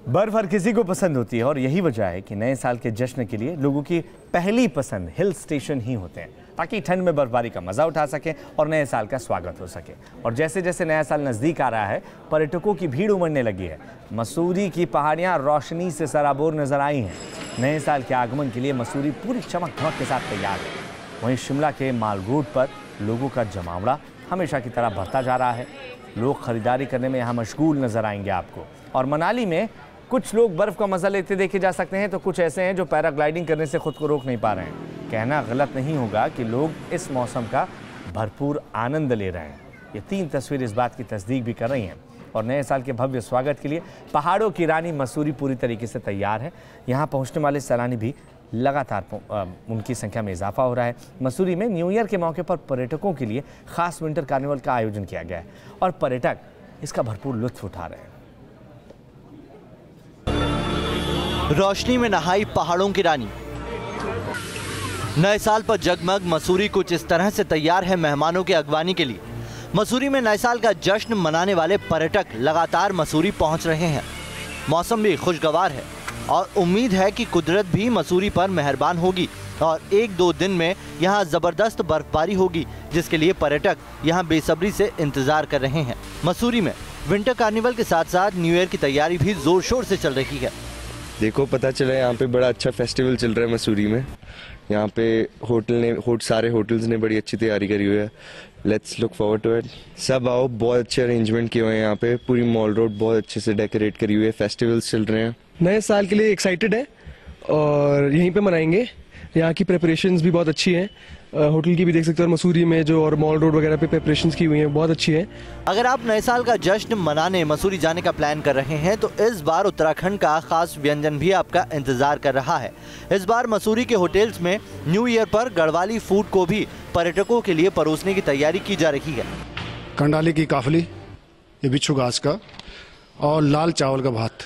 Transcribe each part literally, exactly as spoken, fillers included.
बर्फ हर किसी को पसंद होती है और यही वजह है कि नए साल के जश्न के लिए लोगों की पहली पसंद हिल स्टेशन ही होते हैं, ताकि ठंड में बर्फबारी का मजा उठा सकें और नए साल का स्वागत हो सके। और जैसे जैसे नया साल नज़दीक आ रहा है, पर्यटकों की भीड़ उमड़ने लगी है। मसूरी की पहाड़ियाँ रोशनी से सराबोर नजर आई हैं। नए साल के आगमन के लिए मसूरी पूरी चमक धमक के साथ तैयार है। वहीं शिमला के माल रोड पर लोगों का जमावड़ा हमेशा की तरह बढ़ता जा रहा है। लोग खरीदारी करने में यहाँ मशगूल नजर आएंगे आपको। और मनाली में कुछ लोग बर्फ का मजा लेते देखे जा सकते हैं, तो कुछ ऐसे हैं जो पैराग्लाइडिंग करने से खुद को रोक नहीं पा रहे हैं। कहना गलत नहीं होगा कि लोग इस मौसम का भरपूर आनंद ले रहे हैं। ये तीन तस्वीर इस बात की तस्दीक भी कर रही हैं। और नए साल के भव्य स्वागत के लिए पहाड़ों की रानी मसूरी पूरी तरीके से तैयार है। यहाँ पहुँचने वाले सैलानी भी लगातार उनकी संख्या में इजाफा हो रहा है। मसूरी में न्यू ईयर के मौके पर पर्यटकों के लिए खास विंटर कार्निवल का आयोजन किया गया है और पर्यटक इसका भरपूर लुत्फ उठा रहे हैं। रोशनी में नहाई पहाड़ों की रानी। नए साल पर जगमग मसूरी कुछ इस तरह से तैयार है मेहमानों के अगवानी के लिए। मसूरी में नए साल का जश्न मनाने वाले पर्यटक लगातार मसूरी पहुंच रहे हैं। मौसम भी खुशगवार है और उम्मीद है कि कुदरत भी मसूरी पर मेहरबान होगी और एक दो दिन में यहां जबरदस्त बर्फबारी होगी, जिसके लिए पर्यटक यहां बेसब्री से इंतजार कर रहे हैं। मसूरी में विंटर कार्निवल के साथ साथ न्यू ईयर की तैयारी भी जोर शोर से चल रही है। देखो, पता चला यहाँ पे बड़ा अच्छा फेस्टिवल चल रहा है मसूरी में। यहाँ पे होटल ने होट सारे होटल्स ने बड़ी अच्छी तैयारी करी हुई है। Let's look forward to it. सब आओ, बहुत अच्छे अरेंजमेंट किए हुए हैं यहाँ पे। पूरी मॉल रोड बहुत अच्छे से डेकोरेट करी हुई है। फेस्टिवल्स चल रहे हैं। नए साल के लिए एक्साइटेड है और यहीं पे मनाएंगे। यहाँ की प्रिपरेशंस भी बहुत अच्छी हैं। होटल की भी देख सकते हो, मसूरी में जो और मॉल रोड वगैरह पे प्रिपरेशंस की हुई हैं, बहुत अच्छी है। अगर आप नए साल का जश्न मनाने मसूरी जाने का प्लान कर रहे हैं तो इस बार उत्तराखंड का खास व्यंजन भी आपका इंतजार कर रहा है। इस बार मसूरी के होटल्स में न्यू ईयर पर गढ़वाली फूड को भी पर्यटकों के लिए परोसने की तैयारी की जा रही है। कंडाली की काफली, ये बिच्छू घास का, और लाल चावल का भात,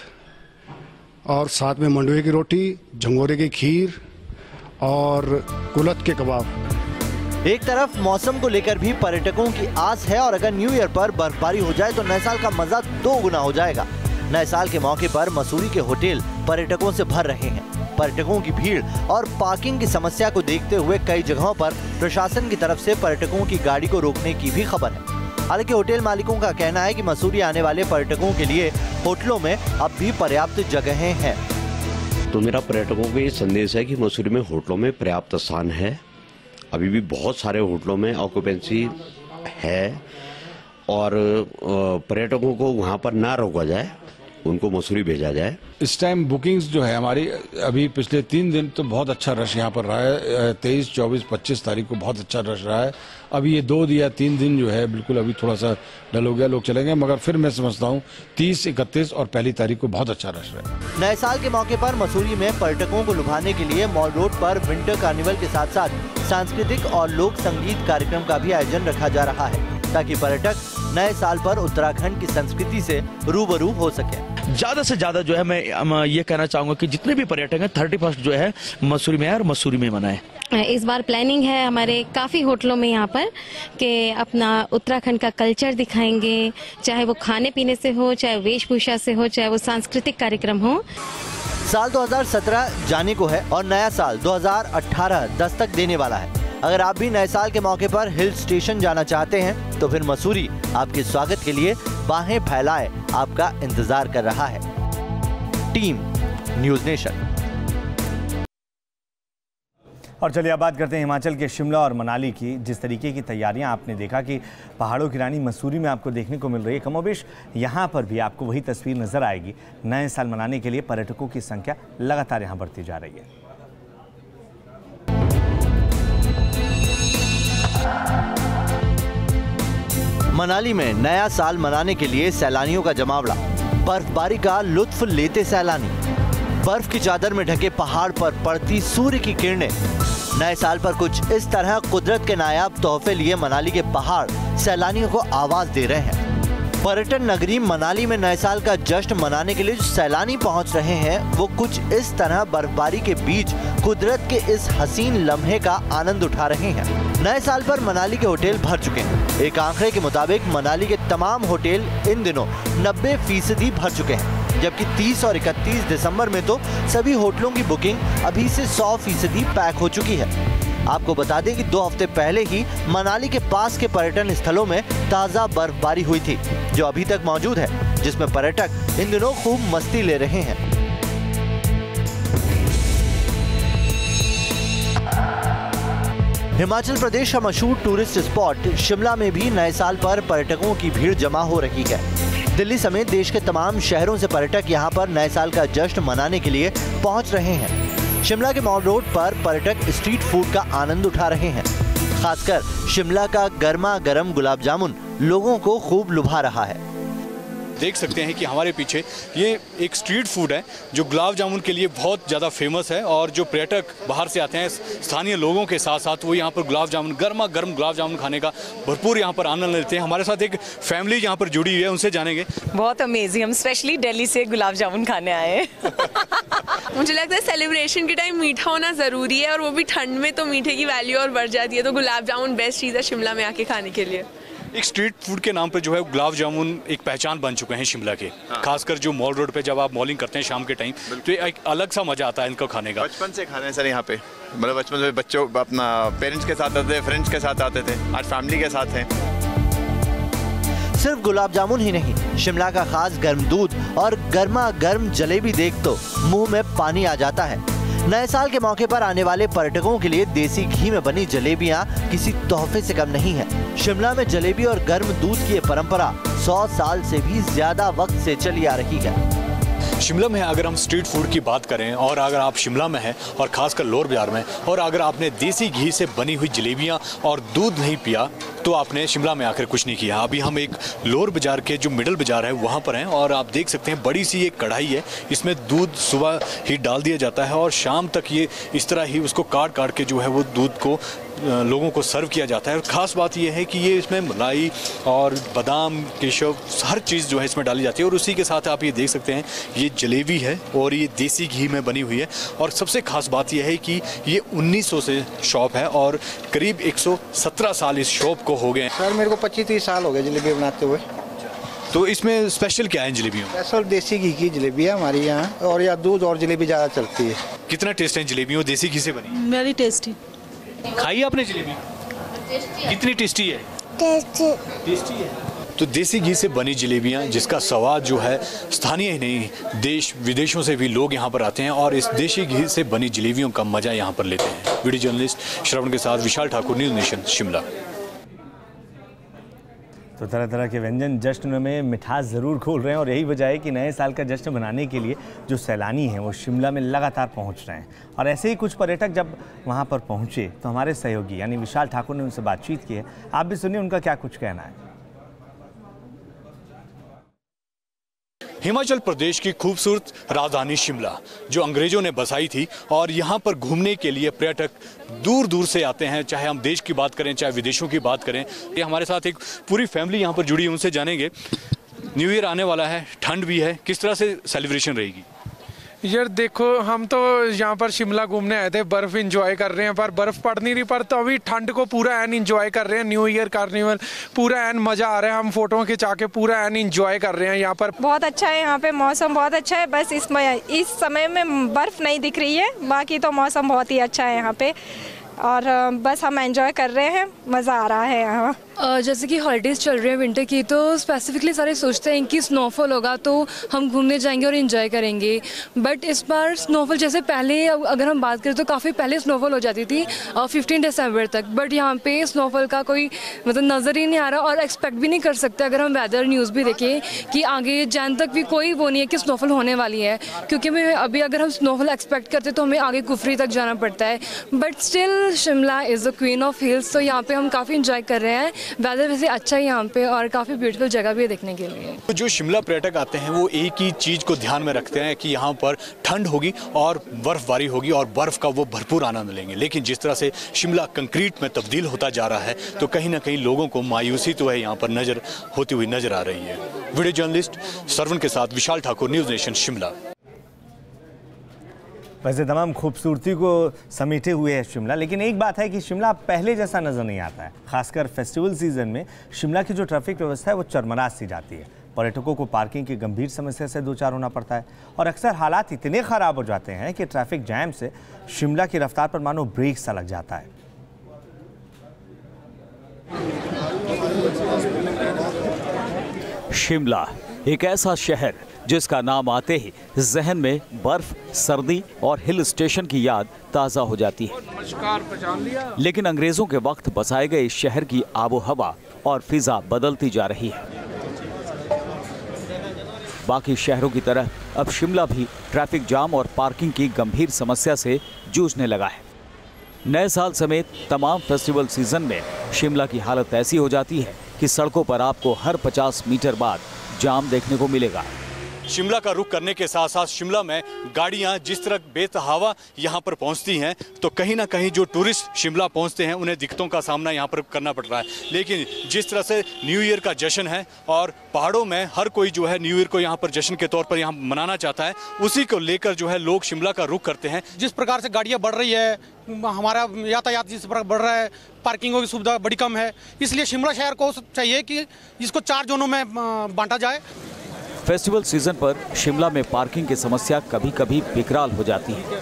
और साथ में मंडुए की रोटी, झंगोरे की खीर और कुलत के कबाब। एक तरफ मौसम को लेकर भी पर्यटकों की आस है और अगर न्यू ईयर पर बर्फबारी हो जाए तो नए साल का मजा दो गुना हो जाएगा। नए साल के मौके पर मसूरी के होटल पर्यटकों से भर रहे हैं। पर्यटकों की भीड़ और पार्किंग की समस्या को देखते हुए कई जगहों पर प्रशासन की तरफ से पर्यटकों की गाड़ी को रोकने की भी खबर है। हालांकि होटल मालिकों का कहना है कि मसूरी आने वाले पर्यटकों के लिए होटलों में अब भी पर्याप्त जगहें हैं। तो मेरा पर्यटकों को ये संदेश है कि मसूरी में होटलों में पर्याप्त स्थान है। अभी भी बहुत सारे होटलों में ऑक्यूपेंसी है और पर्यटकों को वहाँ पर ना रोका जाए, उनको मसूरी भेजा जाए। इस टाइम बुकिंग्स जो है हमारी, अभी पिछले तीन दिन तो बहुत अच्छा रश यहाँ पर रहा है। तेईस चौबीस पच्चीस तारीख को बहुत अच्छा रश रहा है। अभी ये दो या तीन दिन जो है बिल्कुल अभी थोड़ा सा डल हो गया, लोग चलेंगे, मगर फिर मैं समझता हूँ तीस इकतीस और पहली तारीख को बहुत अच्छा रश रहा है। नए साल के मौके पर मसूरी में पर्यटकों को लुभाने के लिए मॉल रोड पर विंटर कार्निवल के साथ साथ सांस्कृतिक और लोक संगीत कार्यक्रम का भी आयोजन रखा जा रहा है, ताकि पर्यटक नए साल पर उत्तराखंड की संस्कृति से रूबरू हो सके। ज्यादा से ज्यादा जो है मैं ये कहना चाहूंगा कि जितने भी पर्यटक हैं थर्टी फर्स्ट जो है मसूरी में है और मसूरी में मनाएं। इस बार प्लानिंग है हमारे काफ़ी होटलों में यहाँ पर कि अपना उत्तराखंड का कल्चर दिखाएंगे, चाहे वो खाने पीने से हो, चाहे वेशभूषा से हो, चाहे वो सांस्कृतिक कार्यक्रम हो। साल दो हज़ार सत्रह जाने को है और नया साल दो हज़ार अठारह दस्तक देने वाला है। अगर आप भी नए साल के मौके पर हिल स्टेशन जाना चाहते हैं तो फिर मसूरी आपके स्वागत के लिए बाहें फैलाए आपका इंतजार कर रहा है। Team news nation. और चलिए अब बात करते हैं हिमाचल के शिमला और मनाली की। जिस तरीके की तैयारियां आपने देखा कि पहाड़ों की रानी मसूरी में आपको देखने को मिल रही है, कमोबेश यहाँ पर भी आपको वही तस्वीर नजर आएगी। नए साल मनाने के लिए पर्यटकों की संख्या लगातार यहाँ बढ़ती जा रही है। मनाली में नया साल मनाने के लिए सैलानियों का जमावड़ा। बर्फबारी का लुत्फ लेते सैलानी। बर्फ की चादर में ढके पहाड़ पर पड़ती सूर्य की किरणें। नए साल पर कुछ इस तरह कुदरत के नायाब तोहफे लिए मनाली के पहाड़ सैलानियों को आवाज दे रहे हैं। पर्यटन नगरी मनाली में नए साल का जश्न मनाने के लिए जो सैलानी पहुंच रहे हैं वो कुछ इस तरह बर्फबारी के बीच कुदरत के इस हसीन लम्हे का आनंद उठा रहे हैं। नए साल पर मनाली के होटल भर चुके हैं। एक आंकड़े के मुताबिक मनाली के तमाम होटल इन दिनों नब्बे फीसदी भर चुके हैं। जबकि तीस और इकतीस दिसंबर में तो सभी होटलों की बुकिंग अभी से सौ फीसदी पैक हो चुकी है। आपको बता दें कि दो हफ्ते पहले ही मनाली के पास के पर्यटन स्थलों में ताज़ा बर्फबारी हुई थी, जो अभी तक मौजूद है, जिसमें पर्यटक इन दिनों खूब मस्ती ले रहे हैं। हिमाचल प्रदेश का मशहूर टूरिस्ट स्पॉट शिमला में भी नए साल पर पर्यटकों की भीड़ जमा हो रही है। दिल्ली समेत देश के तमाम शहरों से पर्यटक यहां पर नए साल का जश्न मनाने के लिए पहुंच रहे हैं। शिमला के मॉल रोड पर पर्यटक स्ट्रीट फूड का आनंद उठा रहे हैं। खासकर शिमला का गर्मा गर्म गुलाब जामुन लोगों को खूब लुभा रहा है। देख सकते हैं कि हमारे पीछे ये एक स्ट्रीट फूड है जो गुलाब जामुन के लिए बहुत ज़्यादा फेमस है, और जो पर्यटक बाहर से आते हैं स्थानीय लोगों के साथ साथ वो यहाँ पर गुलाब जामुन, गर्मा गर्म गुलाब जामुन खाने का भरपूर यहाँ पर आनंद लेते हैं। हमारे साथ एक फैमिली यहाँ पर जुड़ी हुई है, उनसे जानेंगे। बहुत अमेजिंग, हम स्पेशली दिल्ली से गुलाब जामुन खाने आए हैं। मुझे लगता है सेलिब्रेशन के टाइम मीठा होना ज़रूरी है, और वो भी ठंड में तो मीठे की वैल्यू और बढ़ जाती है। तो गुलाब जामुन बेस्ट चीज़ है शिमला में आके खाने के लिए। एक स्ट्रीट फूड के नाम पर जो है गुलाब जामुन एक पहचान बन चुके हैं शिमला के। हाँ। खासकर जो मॉल रोड पे जब आप मॉलिंग करते हैं शाम के टाइम, तो एक अलग सा मजा आता है इनको खाने का। बचपन से खाने सर यहाँ पे, मतलब बचपन से बच्चों अपना पेरेंट्स के साथ आते थे, फ्रेंड्स के साथ आते थे, आज फैमिली के साथ हैं। सिर्फ गुलाब जामुन ही नहीं, शिमला का खास गर्म दूध और गर्मा गर्म जलेबी देख तो मुंह में पानी आ जाता है। नए साल के मौके पर आने वाले पर्यटकों के लिए देसी घी में बनी जलेबियां किसी तोहफे से कम नहीं है। शिमला में जलेबी और गर्म दूध की ये परंपरा सौ साल से भी ज्यादा वक्त से चली आ रही है। शिमला में अगर हम स्ट्रीट फूड की बात करें, और अगर आप शिमला में हैं और खासकर लोअर बाजार में, और अगर आपने देसी घी से बनी हुई जलेबियां और दूध नहीं पिया, तो आपने शिमला में आकर कुछ नहीं किया। अभी हम एक लोअर बाजार के जो मिडल बाजार है वहाँ पर हैं, और आप देख सकते हैं बड़ी सी एक कढ़ाई है, इसमें दूध सुबह ही डाल दिया जाता है और शाम तक ये इस तरह ही उसको काट काट के जो है वो दूध को लोगों को सर्व किया जाता है। और ख़ास बात यह है कि ये इसमें मलाई और बादाम, केशव, हर चीज़ जो है इसमें डाली जाती है। और उसी के साथ आप ये देख सकते हैं ये जलेबी है और ये देसी घी में बनी हुई है। और सबसे ख़ास बात यह है कि ये उन्नीस सौ से शॉप है और करीब एक सौ सत्रह साल इस शॉप को हो गए। सर मेरे को पच्चीस तीस साल हो गए जलेबी बनाते हुए। तो इसमें स्पेशल क्या है जलेबियों में? स्पेशल देसी घी की जलेबी है हमारी यहाँ, और या दूध और जलेबी ज़्यादा चलती है। कितना टेस्ट है जलेबियों देसी घी से बनी? Very tasty. खाई आपने जलेबी? कितनी टेस्टी है? टेस्टी टेस्टी है। तो देसी घी से बनी जलेबियाँ जिसका स्वाद जो है स्थानीय ही नहीं, देश विदेशों से भी लोग यहाँ पर आते हैं और इस देसी घी से बनी जलेबियों का मजा यहाँ पर लेते हैं। वीडियो जर्नलिस्ट श्रवण के साथ विशाल ठाकुर, न्यूज़ नेशन, शिमला। तो तरह तरह के व्यंजन जश्न में मिठास ज़रूर खोल रहे हैं, और यही वजह है कि नए साल का जश्न मनाने के लिए जो सैलानी हैं वो शिमला में लगातार पहुंच रहे हैं। और ऐसे ही कुछ पर्यटक जब वहां पर पहुंचे तो हमारे सहयोगी यानी विशाल ठाकुर ने उनसे बातचीत की है। आप भी सुनिए उनका क्या कुछ कहना है। हिमाचल प्रदेश की खूबसूरत राजधानी शिमला जो अंग्रेजों ने बसाई थी, और यहाँ पर घूमने के लिए पर्यटक दूर दूर से आते हैं, चाहे हम देश की बात करें चाहे विदेशों की बात करें। ये हमारे साथ एक पूरी फैमिली यहाँ पर जुड़ी है, उनसे जानेंगे। न्यू ईयर आने वाला है, ठंड भी है, किस तरह से सेलिब्रेशन रहेगी? यार देखो, हम तो यहाँ पर शिमला घूमने आए थे, बर्फ़ इंजॉय कर रहे हैं, पर बर्फ़ पड़ नहीं रही, पर तो अभी ठंड को पूरा एन इंजॉय कर रहे हैं। न्यू ईयर कार्निवल पूरा एन मज़ा आ रहा है, हम फोटो खिंचा के पूरा एन इंजॉय कर रहे हैं यहाँ पर। बहुत अच्छा है यहाँ पे, मौसम बहुत अच्छा है, बस इस इस समय में बर्फ़ नहीं दिख रही है, बाकी तो मौसम बहुत ही अच्छा है यहाँ पे, और बस हम एंजॉय कर रहे हैं, मज़ा आ रहा है यहाँ। जैसे कि हॉलीडेज़ चल रहे हैं विंटर की, तो स्पेसिफिकली सारे सोचते हैं कि स्नोफॉल होगा तो हम घूमने जाएंगे और एंजॉय करेंगे, बट इस बार स्नोफॉल जैसे पहले अगर हम बात करें तो काफ़ी पहले स्नोफॉल हो जाती थी फिफ्टीन दिसंबर तक, बट यहाँ पे स्नोफॉल का कोई मतलब नज़र ही नहीं आ रहा, और एक्सपेक्ट भी नहीं कर सकते अगर हम वेदर न्यूज़ भी देखें कि आगे जैन तक भी कोई वो नहीं है कि स्नोफॉल होने वाली है, क्योंकि मैं अभी अगर हम स्नोफॉल एक्सपेक्ट करते तो हमें आगे कुफरी तक जाना पड़ता है, but still Shimla is the queen of hills, तो यहाँ पे हम काफ़ी इंजॉय कर रहे हैं। वेदर वैसे अच्छा है यहाँ पे, और काफ़ी ब्यूटीफुल जगह भी है देखने के लिए। तो जो शिमला पर्यटक आते हैं वो एक ही चीज़ को ध्यान में रखते हैं कि यहाँ पर ठंड होगी और बर्फबारी होगी, और बर्फ़ का वो भरपूर आनंद लेंगे। लेकिन जिस तरह से शिमला कंक्रीट में तब्दील होता जा रहा है, तो कहीं ना कहीं लोगों को मायूसी तो है यहाँ पर नजर होती हुई नजर आ रही है। वीडियो जर्नलिस्ट सरवण के साथ विशाल ठाकुर, न्यूज़ नेशन, शिमला। वैसे तमाम खूबसूरती को समेटे हुए है शिमला, लेकिन एक बात है कि शिमला पहले जैसा नज़र नहीं आता है। खासकर फेस्टिवल सीज़न में शिमला की जो ट्रैफिक व्यवस्था है वो चरमरा सी जाती है। पर्यटकों को पार्किंग की गंभीर समस्या से दो चार होना पड़ता है और अक्सर हालात इतने खराब हो जाते हैं कि ट्रैफिक जैम से शिमला की रफ्तार पर मानो ब्रेक सा लग जाता है। शिमला एक ऐसा शहर जिसका नाम आते ही जहन में बर्फ, सर्दी और हिल स्टेशन की याद ताज़ा हो जाती है। लेकिन अंग्रेजों के वक्त बसाए गए इस शहर की आबो हवा और फिजा बदलती जा रही है। बाकी शहरों की तरह अब शिमला भी ट्रैफिक जाम और पार्किंग की गंभीर समस्या से जूझने लगा है। नए साल समेत तमाम फेस्टिवल सीजन में शिमला की हालत ऐसी हो जाती है कि सड़कों पर आपको हर पचास मीटर बाद जाम देखने को मिलेगा। शिमला का रुख करने के साथ साथ शिमला में गाड़ियां जिस तरह बेतहावा यहां पर पहुंचती हैं तो कहीं ना कहीं जो टूरिस्ट शिमला पहुंचते हैं उन्हें दिक्कतों का सामना यहां पर करना पड़ रहा है। लेकिन जिस तरह से न्यू ईयर का जश्न है और पहाड़ों में हर कोई जो है न्यू ईयर को यहां पर जश्न के तौर पर यहां मनाना चाहता है, उसी को लेकर जो है लोग शिमला का रुख करते हैं। जिस प्रकार से गाड़ियाँ बढ़ रही है, हमारा यातायात जिस प्रकार बढ़ रहा है, पार्किंगों की सुविधा बड़ी कम है, इसलिए शिमला शहर को चाहिए कि इसको चार जोनों में बांटा जाए। फेस्टिवल सीजन पर शिमला में पार्किंग की समस्या कभी कभी बेकरार हो जाती है।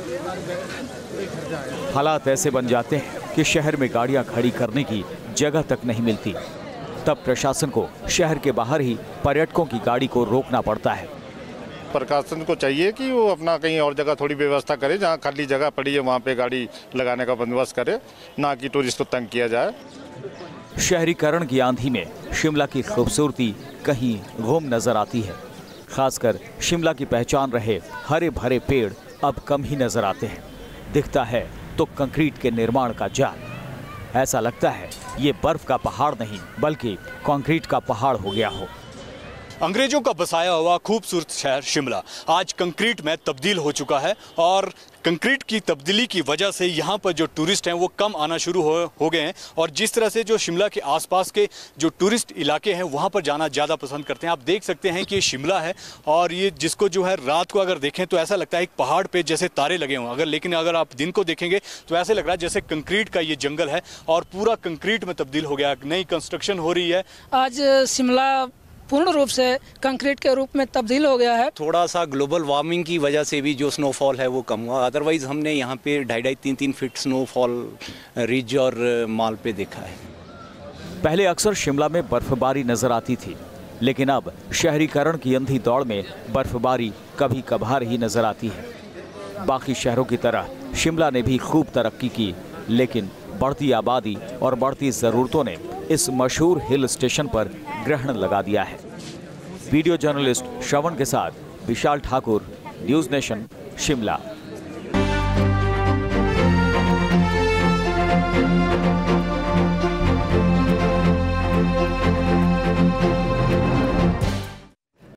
हालात ऐसे बन जाते हैं कि शहर में गाड़ियां खड़ी करने की जगह तक नहीं मिलती। तब प्रशासन को शहर के बाहर ही पर्यटकों की गाड़ी को रोकना पड़ता है। प्रशासन को चाहिए कि वो अपना कहीं और जगह थोड़ी व्यवस्था करे, जहाँ खाली जगह पड़ी है वहाँ पे गाड़ी लगाने का बंदोबस्त करे, ना कि टूरिस्ट को तंग किया जाए। शहरीकरण की आंधी में शिमला की खूबसूरती कहीं गुम नजर आती है। खासकर शिमला की पहचान रहे हरे भरे पेड़ अब कम ही नजर आते हैं। दिखता है तो कंक्रीट के निर्माण का जाल। ऐसा लगता है ये बर्फ का पहाड़ नहीं बल्कि कंक्रीट का पहाड़ हो गया हो। अंग्रेजों का बसाया हुआ खूबसूरत शहर शिमला आज कंक्रीट में तब्दील हो चुका है और कंक्रीट की तब्दीली की वजह से यहाँ पर जो टूरिस्ट हैं वो कम आना शुरू हो हो गए हैं और जिस तरह से जो शिमला के आसपास के जो टूरिस्ट इलाके हैं वहाँ पर जाना ज़्यादा पसंद करते हैं। आप देख सकते हैं कि ये शिमला है और ये जिसको जो है रात को अगर देखें तो ऐसा लगता है एक पहाड़ पे जैसे तारे लगे हों, अगर लेकिन अगर आप दिन को देखेंगे तो ऐसे लग रहा है जैसे कंक्रीट का ये जंगल है और पूरा कंक्रीट में तब्दील हो गया, नई कंस्ट्रक्शन हो रही है। आज शिमला पूर्ण रूप से कंक्रीट के रूप में तब्दील हो गया है। थोड़ा सा ग्लोबल वार्मिंग की वजह से भी जो स्नोफॉल है वो कम हुआ, अदरवाइज हमने यहाँ पे ढाई ढाई तीन तीन फीट स्नोफॉल रिज और माल पे देखा है। पहले अक्सर शिमला में बर्फबारी नजर आती थी, लेकिन अब शहरीकरण की अंधी दौड़ में बर्फबारी कभी कभार ही नजर आती है। बाकी शहरों की तरह शिमला ने भी खूब तरक्की की, लेकिन बढ़ती आबादी और बढ़ती ज़रूरतों ने इस मशहूर हिल स्टेशन पर ग्रहण लगा दिया है। वीडियो जर्नलिस्ट श्रवण के साथ विशाल ठाकुर, न्यूज़ नेशन, शिमला।